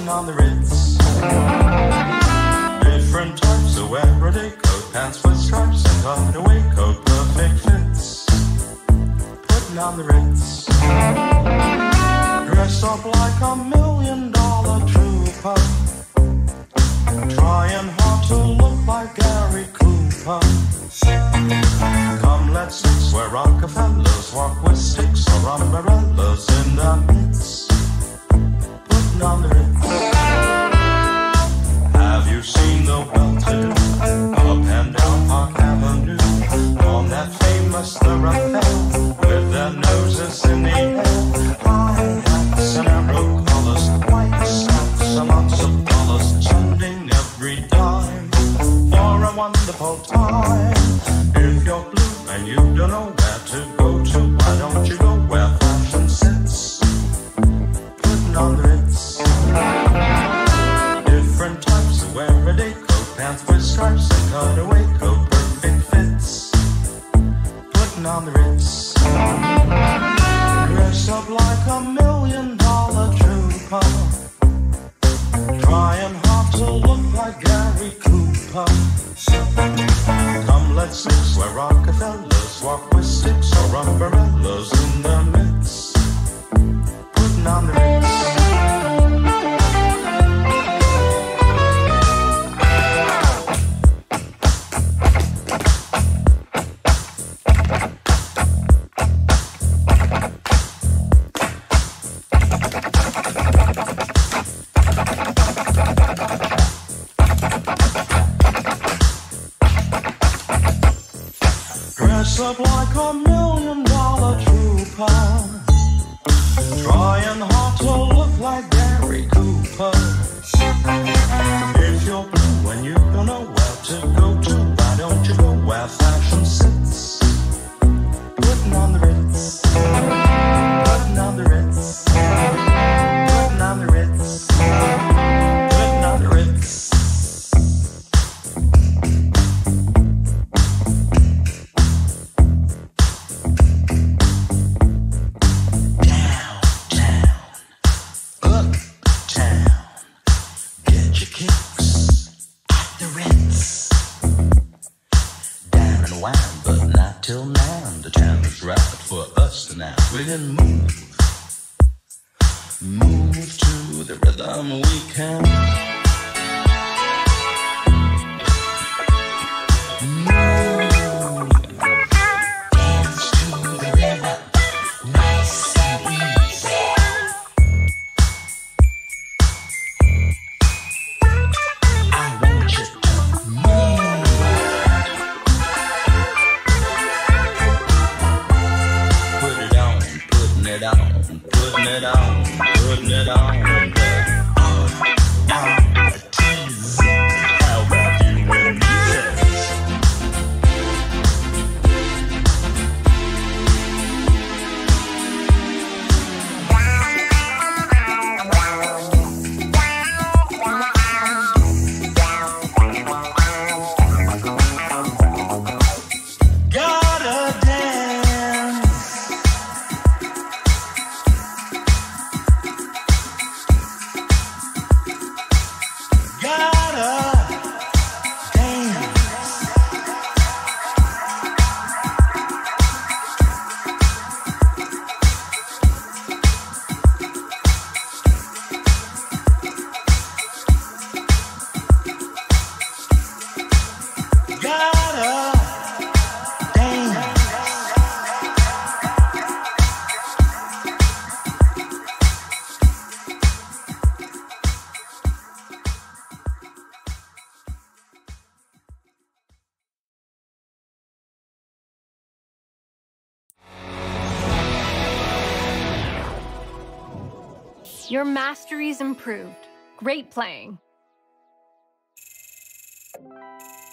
Puttin on the Ritz. Different types of everyday coat, pants with stripes and cutaway coat, perfect fits. Puttin on the Ritz. Dressed up like $1 million trooper, trying hard to look like Gary Cooper. Come, let's mix where Rockefellers walk with sticks or umbrellas in the midst. Puttin on the Ritz. Have you seen the well-to-do up and down Park Avenue on that famous thoroughfare with their noses in the air? High hats and arrow collars, white straps and lots of dollars, spending every dime for a wonderful time. If you're blue and you don't know where to go to, why don't you go where fashion sits? Puttin on the Ritz. Different types of everyday coat, pants with stripes and cutaway coat, perfect fits. Puttin on the Ritz. Dress up like $1 million trooper, trying hard to look like Gary Cooper. Come, let's mix where Rockefellers walk with sticks or umbrellas in the midst. Puttin on the Ritz. Dress up like $1 million trooper, trying hard to look like Gary Cooper. If you're blue and you don't know where to go to, why don't you go where fashion sits? Puttin on the Ritz. Puttin on the Ritz. Puttin on the Ritz. Puttin on the Ritz. But not till now. The time is right for us now. We can move to the rhythm we can. Move, dance to the rhythm, nice and easy. I want you to move. Putting it on, putting it on, putting it on. Tease. How about you and me? Your mastery's improved. Great playing.